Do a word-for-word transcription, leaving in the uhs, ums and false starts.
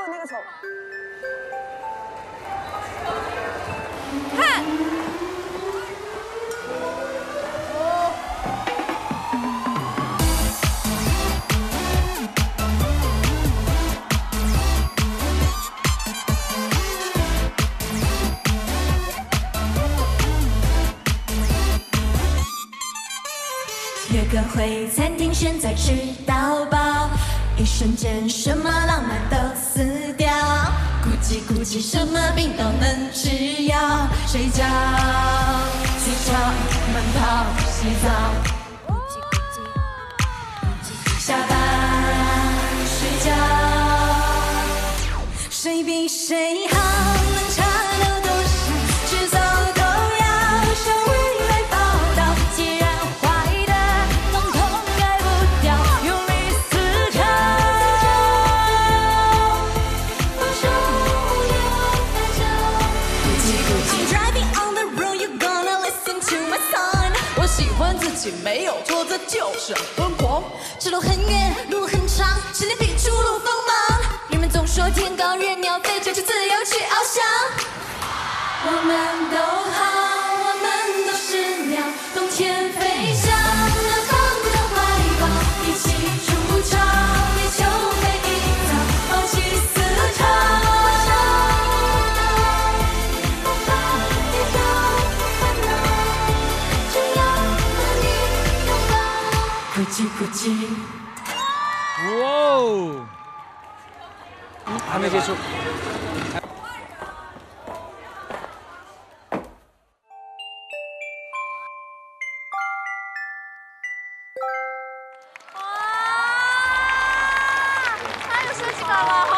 有那个手。 看。 约个会，餐厅选在吃到饱，一瞬间什么浪漫都死掉，估计估计什么病都能吃药，睡觉、起床、慢跑、洗澡，下班睡觉，谁比谁好，能差到多少？迟早都要向未来报道。既然坏的统统改不掉，用力思考，放手不要太久。I'm driving on the road, you gonna listen to my song。我喜欢自己没有错，这就是疯狂。这路很远，路很长，十年必出路锋芒。人们总说天高任鸟飞，追求自由去翱翔。我们都好，我们都是鸟，冬天飞向南方的怀抱，一起筑巢，地球每一早，放弃思考。不怕遇到烦恼，只要和你拥抱。咕叽咕叽。 哇哦！还没结束。 太有设计感了，好